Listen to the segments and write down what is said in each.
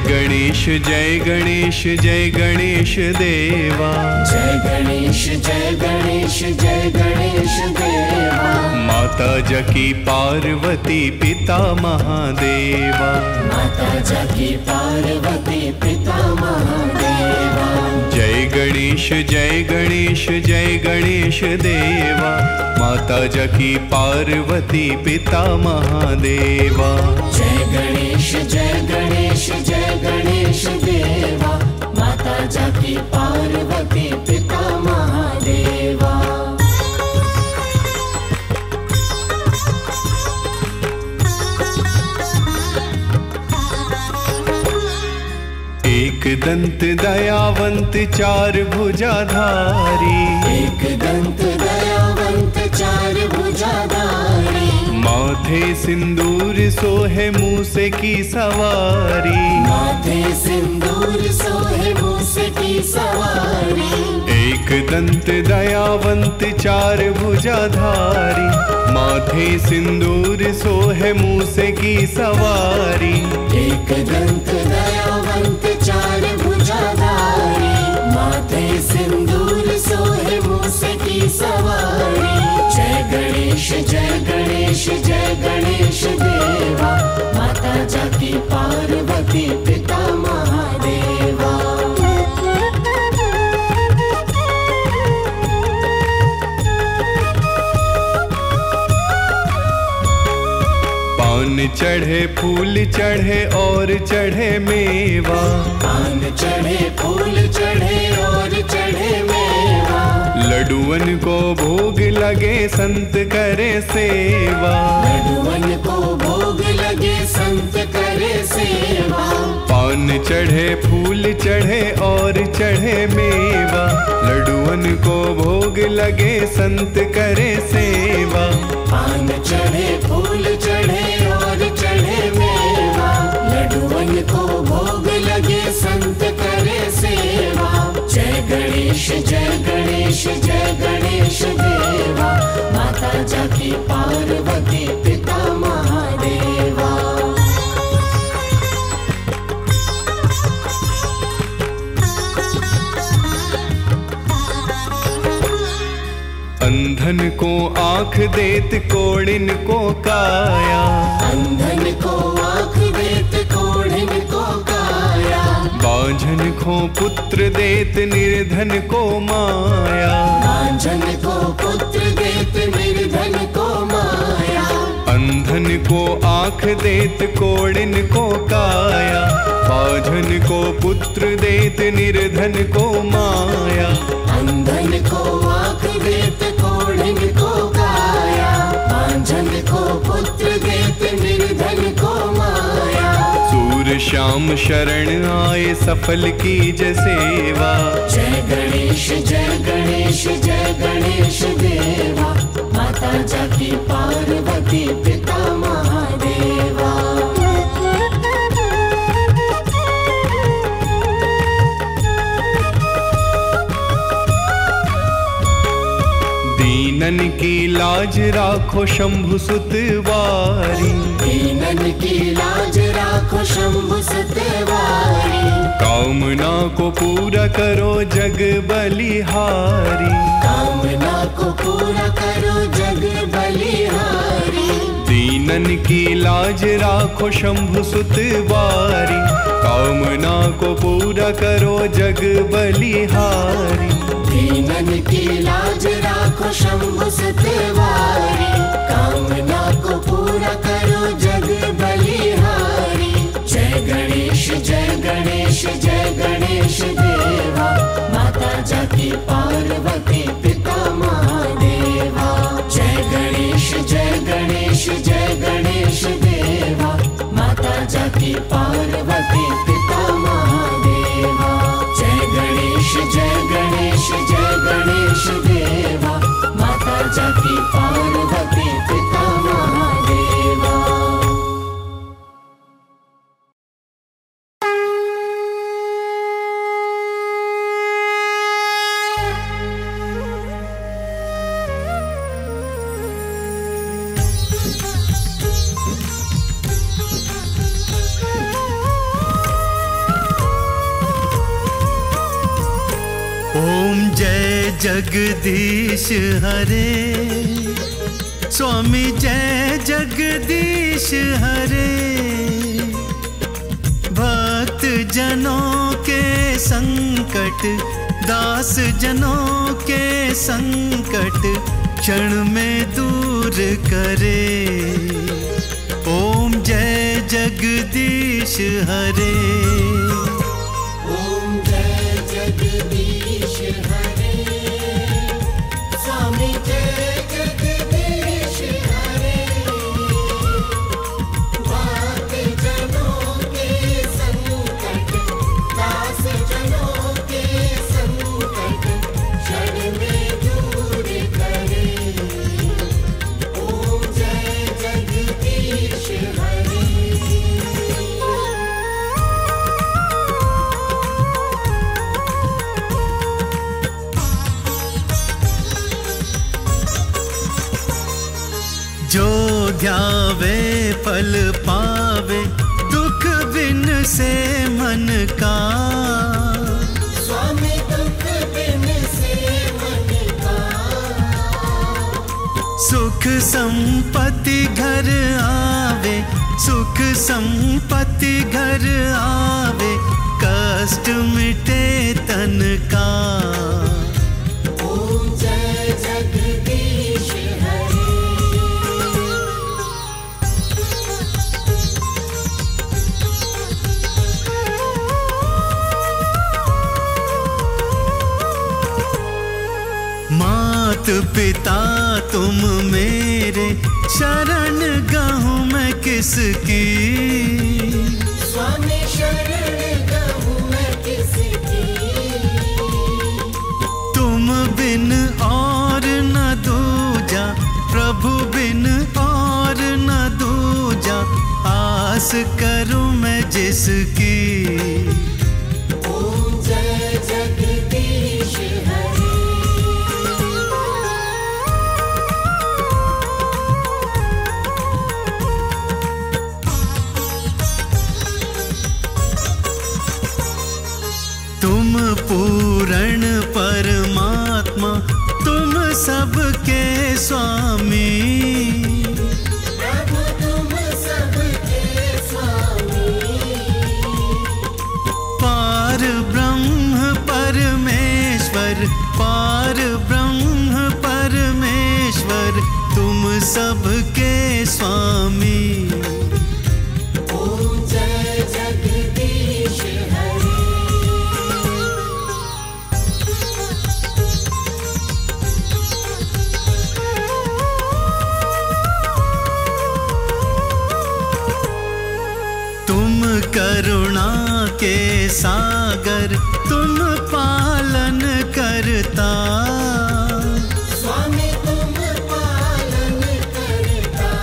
गणेश जय गणेश जय गणेश देवा। जय गणेश जय गणेश जय गणेश देवा। माता जकी पार्वती पिता महादेवा। माता जकी पार्वती पिता महादेवा। जय गणेश जय गणेश जय गणेश देवा। माता जकी पार्वती पिता महादेवा। जय गणेश जय गणेश जय गणेश देवा। माता जकी पार्वती पिता महादेवा। एक दंत दयावंत चार भुजाधारी। एक दंत दयावंत चार भुजाधारी। माथे सिंदूर सोहे मूसे की सवारी। माथे सिंदूर सोहे मूसे की सवारी। एक दंत दयावंत चार भुजाधारी। माथे सिंदूर सोहे मूसे की सवारी। एक दंत दयावंत चार भुजाधारी। माथे सिंदूर सोहे मूसे की सवारी। जय गणेश जय गणेश जय गणेश देवा। माता जकी पार्वती पिता महादेवा। पान चढ़े फूल चढ़े और चढ़े मेवा। पान चढ़े फूल चढ़े और चढ़े मेवा। लड्डुअन को भोग लगे संत करे सेवा। लड्डुअन को भोग लगे संत करे सेवा। पान चढ़े फूल चढ़े और चढ़े मेवा। लड्डुअन को भोग लगे संत करे सेवा। पान चढ़े फूल चढ़े और चढ़े मेवा। लड्डुअन को भोग लगे संत करे सेवा। जय गणेश जय गणेश जय गणेश देवा। माता जकी पार्वती पिता महादेवा। अंधन को आँख देत कोड़िन को काया। अंधन को आँख देत कोढ़िन को काया। बांझन को पुत्र देत निर्धन को माया। बांझन को पुत्र देत निर्धन को माया। अंधन को आँख देत कोड़िन को काया। बांझन को पुत्र देत निर्धन को माया। अंधन को आँख देत कोढ़िन को काया। बांझन को पुत्र देत निर्धन को माया। सूर श्याम शरण आए सफल की जय सेवा। जय गणेश जय गणेश जय गणेश देवा। माता जकी पार्वती पिता महादेवा। दीनन की लाज राखो शंभु सुतवारी। दीनन की लाज राखो शंभु सतवारी। कामना को पूरा करो जग बलिहारी। कामना को पूरा करो जग बलिहारी। दीनन की लाज राखो शंभु सुतवारी। कामना को पूरा करो जग बलिहारी। दीनन की लाज राखो शंभु सतवारी। कामना को पूरा करो जग बलिहारी। जय गणेश जय गणेश जय गणेश देवा। माता जकी पार्वती पिता महादेवा। जय गणेश जय गणेश जय गणेश देवा। माता जकी पार्वती पिता महादेवा। जय गणेश जय गणेश जय गणेश देवा। माता जकी पार्वती पिता महादेवा। जगदीश हरे, स्वामी जय जगदीश हरे। भक्त जनों के संकट, दास जनों के संकट क्षण में दूर करे। ओम जय जगदीश हरे। ओम जय जगदीश हरे, स्वामी जय जगदीश हरे। भक्त जनों के संकट, दास जनों के संकट क्षण में दूर करे। ओम जय जगदीश हरे। जो ध्यावे फल पावे, दुख बिन से मन का। स्वामी दुख बिन से मन का। सुख संपत्ति घर आवे, सुख संपत्ति घर आवे, कष्ट मिटे तन का। ओम जय जगदीश हरे। मात पिता तुम मेरे, शरण गहूँ मैं किसकी। स्वामी शरण गहूँ मैं किसकी। तुम बिन और न दूजा, प्रभु बिन और न दूजा, आस करूँ मैं जिसकी। ओम जय जगदीश हरे। तुम पूर्ण परमात्मा, तुम सबके स्वामी। प्रभु तुम सबके स्वामी। पार ब्रह्म परमेश्वर, पार ब्रह्म परमेश्वर, तुम सबके स्वामी। ओम जय जगदीश हरे। तुम करुणा के सागर, तुम पालन करता। स्वामी तुम पालन करता।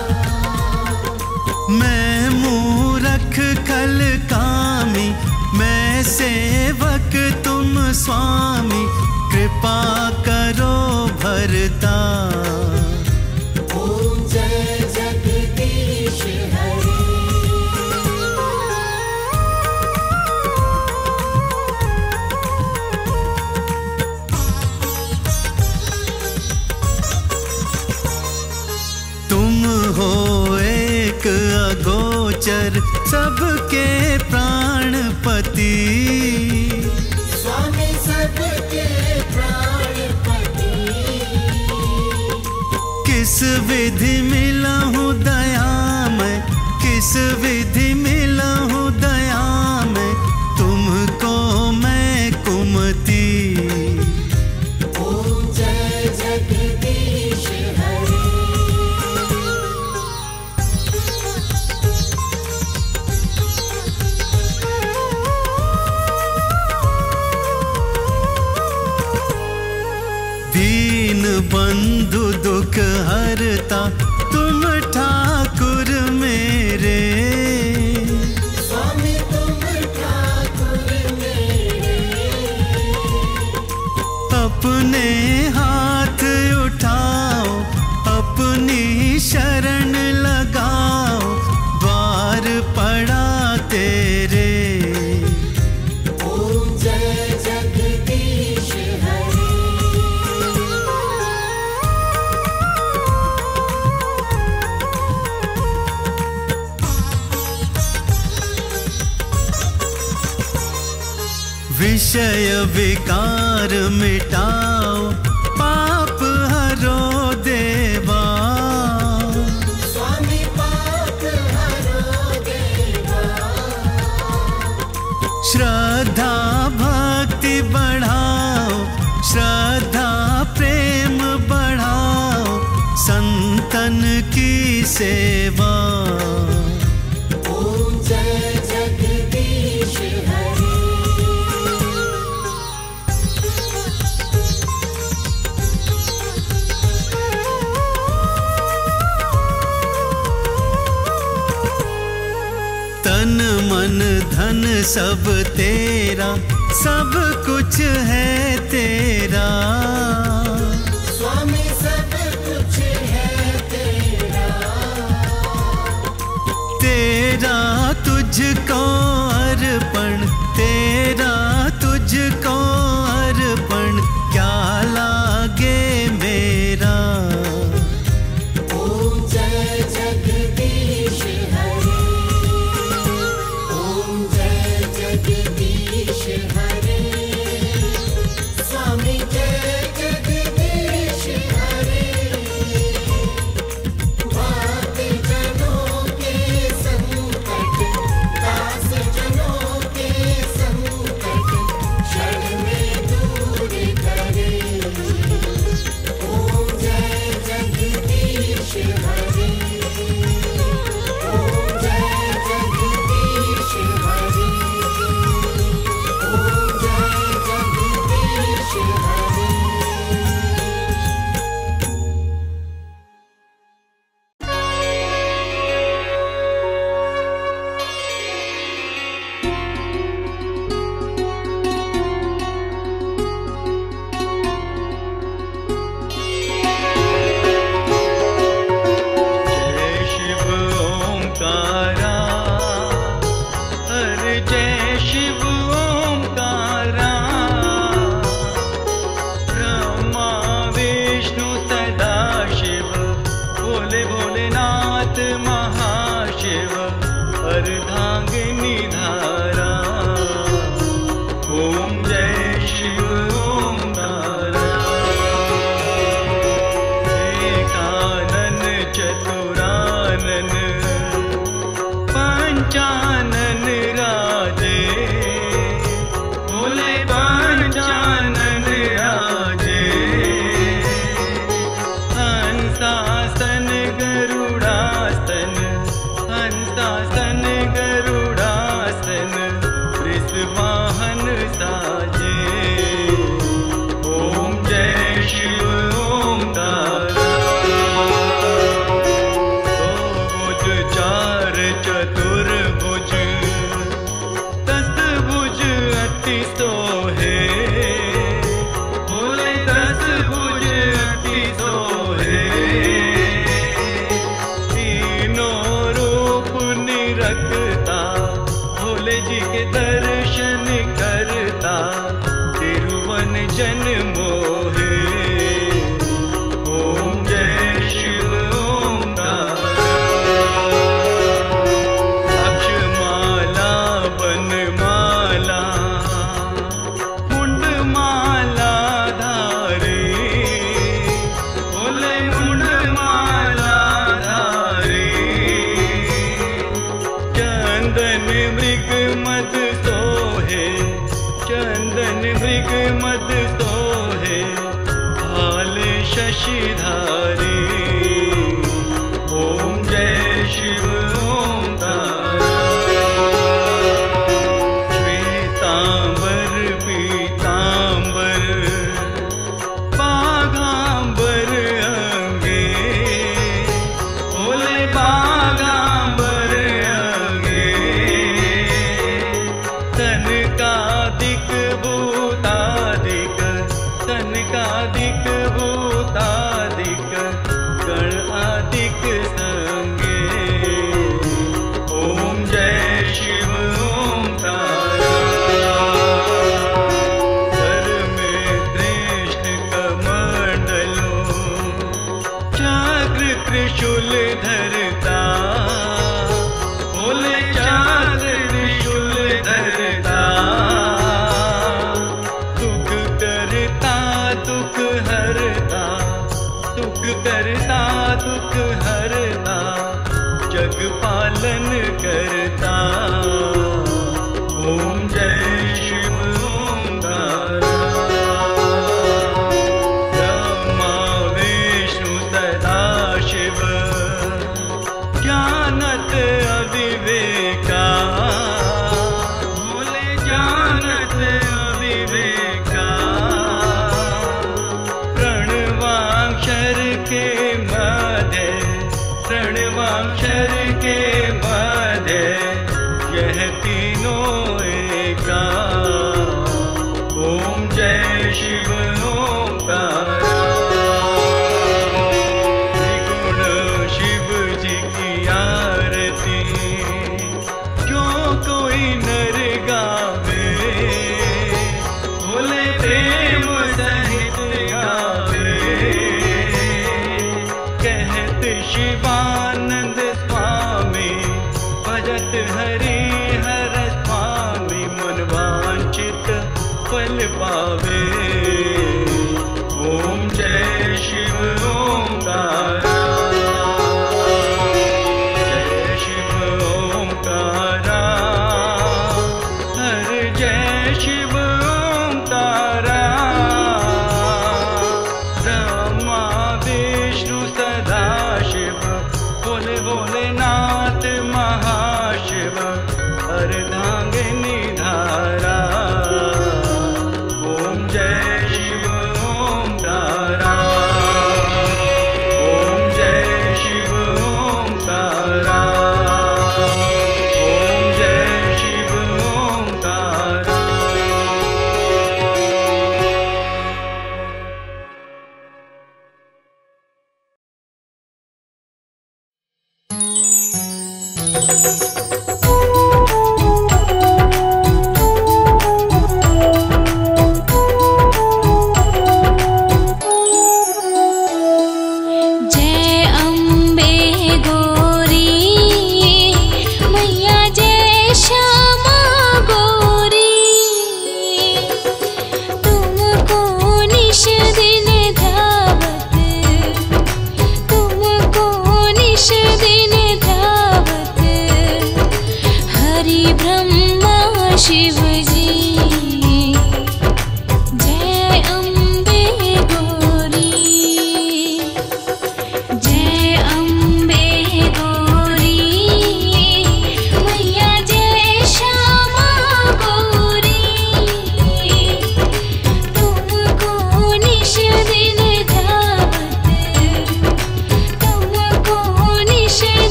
मैं मूरख खल कामी, मैं सेवक तुम स्वामी, कृपा करो भरता। ओम जय जगदीश हरे। तुम हो एक अगोचर, सबके प्राणपति। स्वामी सबके प्राणपति। किस विधि मिला हूँ दया मैं, किस विधि मिला हूँ दया मैं, तुमको मैं कुमति। ओम जय जगदीश हरे। दीन बंधु दुख हरता, तुम ठाकुर मेरे। स्वामी तुम ठाकुर मेरे। अपने हाथ उठाओ, अपनी शरण लगाओ, द्वार पड़ा तेरे। ओम जय जगदीश हरे। विषय विकार मिटाओ, पाप हरो देवा। स्वामी पाप हरो देवा। श्रद्धा भक्ति बढ़ाओ, श्रद्धा प्रेम बढ़ाओ, संतन की सेवा। ओम जय जगदीश हरे। तन मन धन सब तेरा, सब कुछ है तेरा। स्वामी सब कुछ है तेरा। तेरा तुझको अर्पण, तेरा तुझको अर्पण, क्या लागे मेरा। ओम जय जगदीश हरे। ओम जय जगदीश हरे। स्वामी जय जगदीश हरे। भक्त जनों के संकट, दास जनों के संकट, क्षण में दूर करे। ओम जय जगदीश हरे। ओम जय जगदीश हरे। ओम जय जगदीश हरे। जय शिव ओंकारा, हर जय शिव ओंकारा। ब्रह्मा विष्णु सदा शिव, भोले भोलेनाथ महाशिव, अर्धांगिनी धारा। ओम जय शिव ओंकारा। एकानन चतुरानन, पंचानन राजे, भोले पंचानन राजे। हंसासन गरुड़ासन, हंसासन गरुड़ासन, वृषवाहन साजे। ओम जय शिव ओंकारा। भुज चार चतुर्भुज, दस भुज अति सोहे, भोले दस भुज अति सोहे। तीनों रूप निरखता, भोले जी के दर्शन करता, तिरुवन जन मोहे। ओम जय शिव ओंकारा। अक्षमाला बनमाला, मुंडमाला धारे, भोले मुंडमाला धारे। चंदन मृग मद सोहे, चंदन मृग मद सोहे, भाल शशिधारी। ओम जय शिव ओंकारा। श्वेतांबर पीतांबर, बाघांबर अंगे, भोले बाघांबर अंगे। तनकादिक भूतादिक, तनकादिक भूतादिक, जय शिव ओंकारा। ब्रह्मा विष्णु सदा शिव जानत अविवेका, भोले जानत अविवेका। प्रणवाक्षर के मध्य, प्रणवाक्षर के मध्य यह तीनों एका। ओम जय शिव ओंकारा। त्रिगुण शिव जी की आरती जो कोई नर गावे, भोले प्रेम सहित गावे। कहत शिवानंद स्वामी भजत हरि हर स्वामी, मन वांछित फल पावे। ओम जय शिव ओंकारा। जय शिव ओंकारा, हर जय शिव ओंकारा। ब्रह्मा विष्णु सदा शिव, भोले भोलेनाथ महाशिव, अर्धांगिनी धारा। ओम जय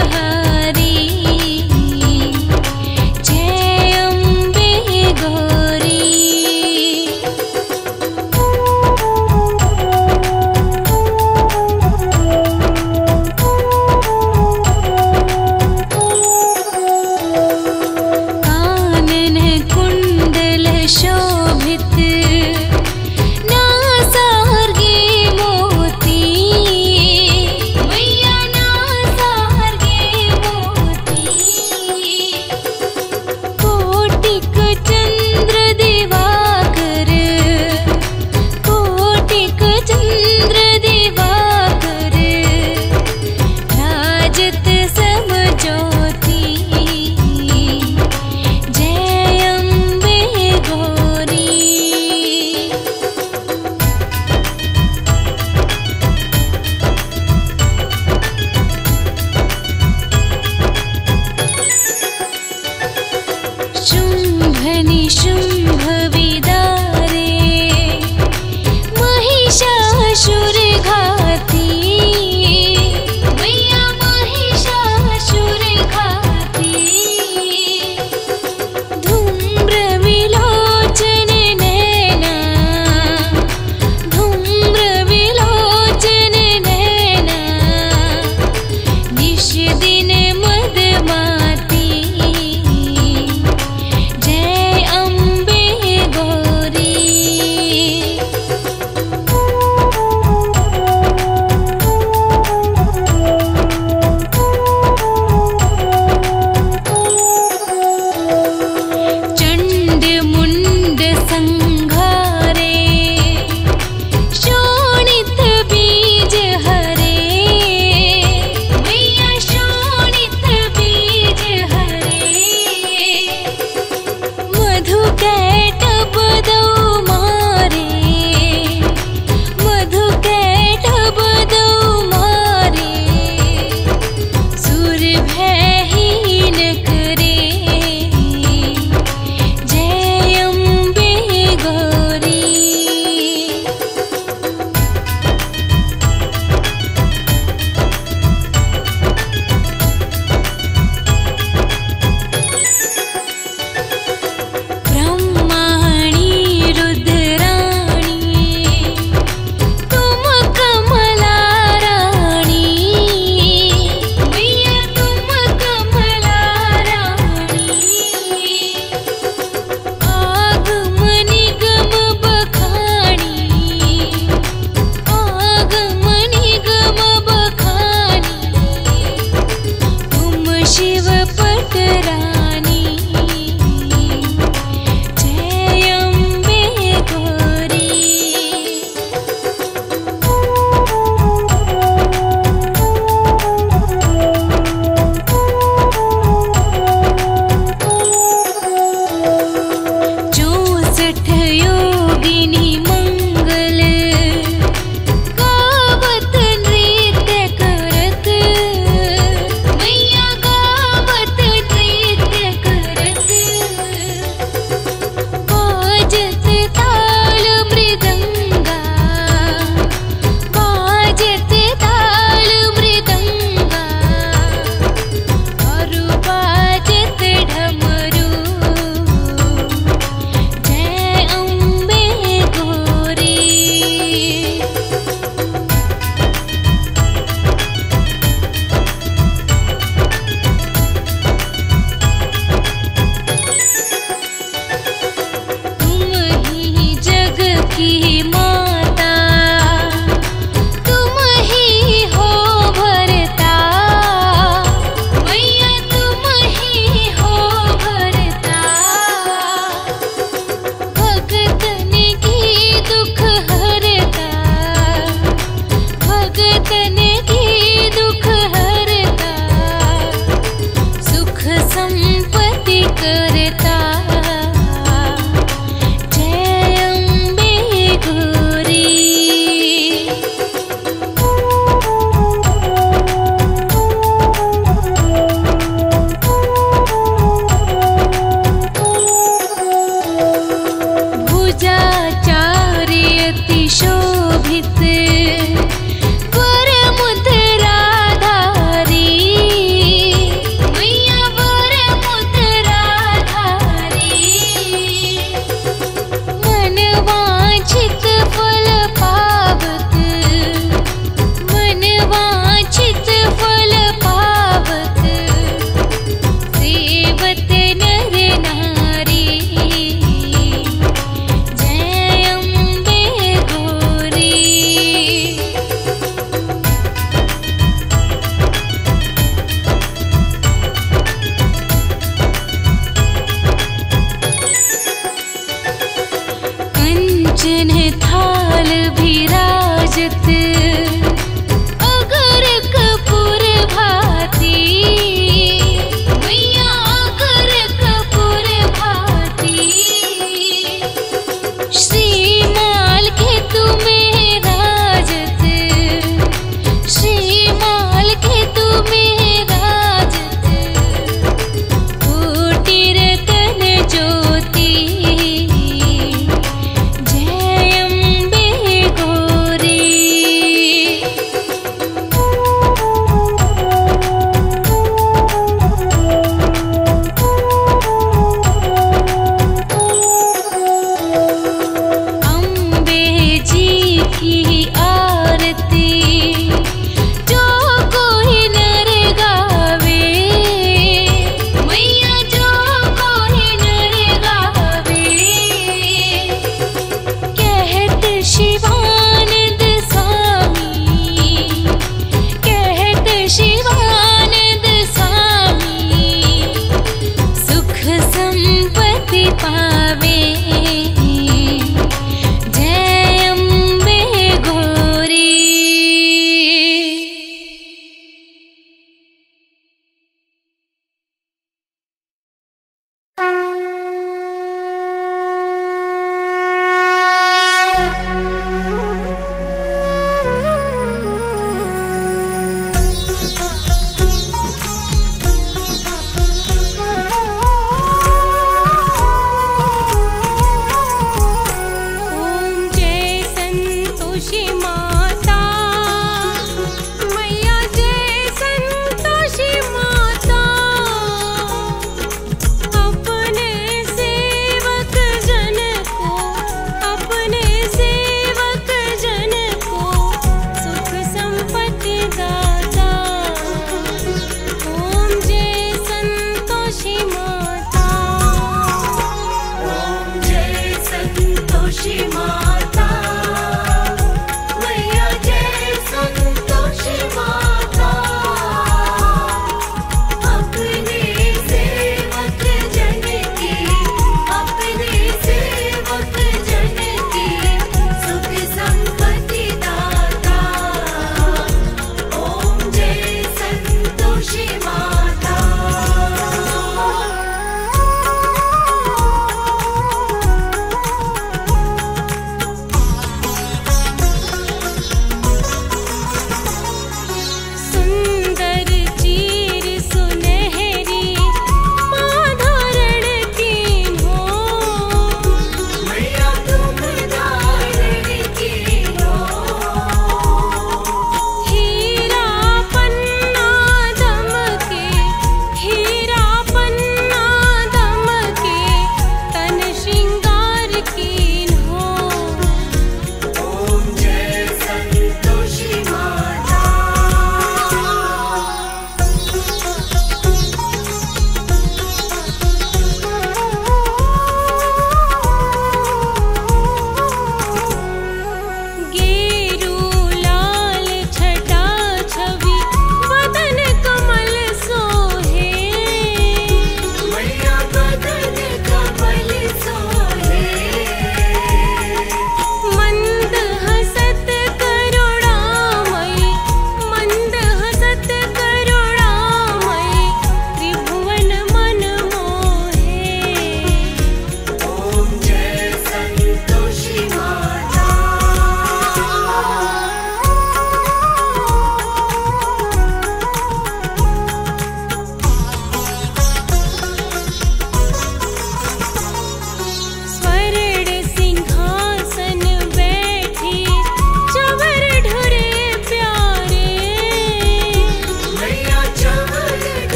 मैया ना सारगे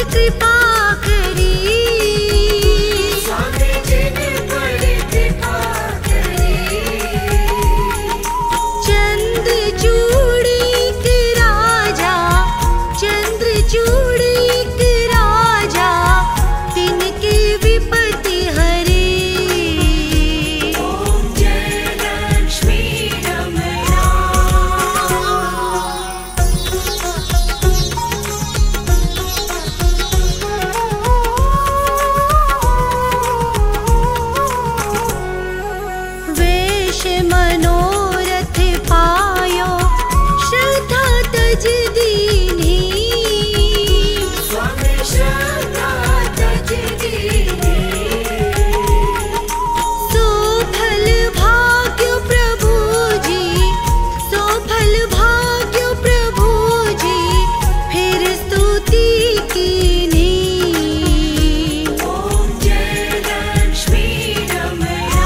कृपा करी, स्वामी जिन पर कृपा करी। चंद्रचूड़ी के राजा, चंद्रचूड़ी के राजा, तिनके विपत्ति हरे। ओम जय लक्ष्मी रमणा। वेश मनोरथ पायो, श्रद्धा तज दीनी, स्वामी श्रद्धा तज दीनी। सोफल भाग्य प्रभु जी, सोफल भाग्य प्रभु जी, फिर स्तुति कीनी। ओम जय लक्ष्मी रमणा।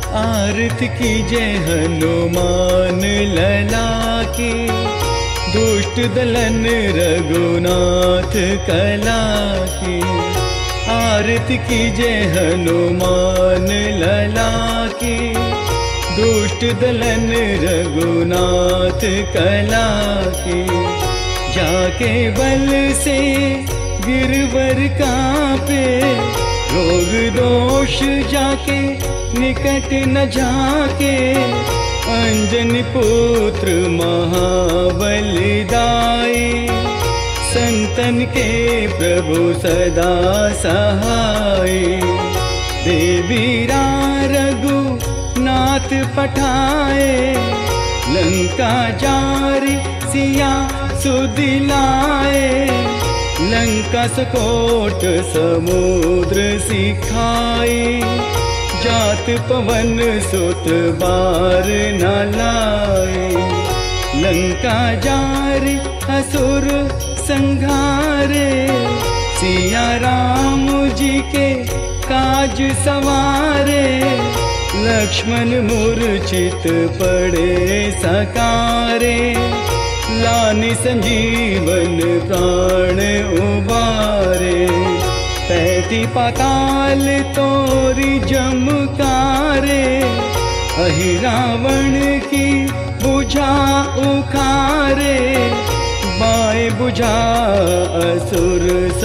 आरती कीजे हनुमान लला की, दुष्ट दलन रघुनाथ कला की। आरती कीजे हनुमान लला की, दुष्ट दलन रघुनाथ कला की। जाके बल से गिरवर कांपे, रोग दोष जाके निकट न जाके। अंजनी पुत्र महाबलिदाई, संतन के प्रभु सदा सहाय। देवीरा रघुनाथ पठाए, लंका जारी सिया सुदिलाए। लंका सकोट समुद्र सिखाई, जात पवन सुत बार न लाए। लंका जारी असुर संघारे, सिया राम जी के काज सवारे। लक्ष्मण मूर्छित पड़े सकारे, लानि संजीवन प्राण उबारे। पैती पाताल तोरी जमकारे, अहि रावण की बुझा उखारे। बाएं बुझा असुर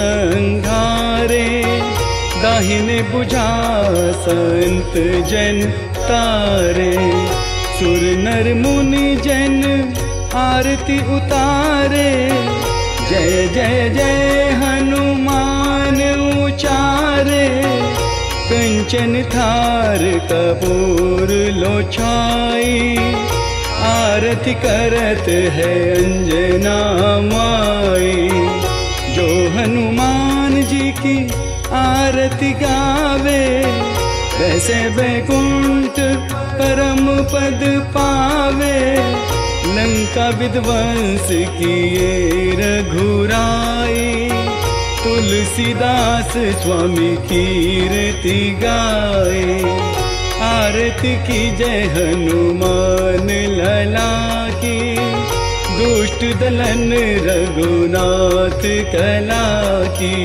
संघारे, दाहिने बुझा संत जन तारे। सुर नर मुनि जन आरती उतारे, जय जय जय हनुमान उचारे। कंचन थार कपूर लो छाई, आरती करत है अंजना माई। जो हनुमान जी की आरती गावे, वैसे बैकुंठ परम पद पावे। लंका विध्वंस किए रघुराई, तुलसीदास स्वामी कीर्ति गाए। आरती की जय हनुमान लला की, दुष्ट दलन रघुनाथ कला की।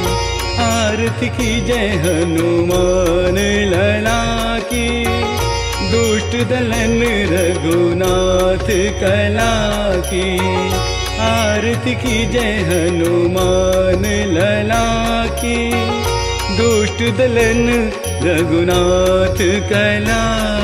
आरती की जय हनुमान लला की, दुष्ट दलन रघुनाथ कला की। आरती की जय हनुमान लला की, दुष्ट दलन रघुनाथ कला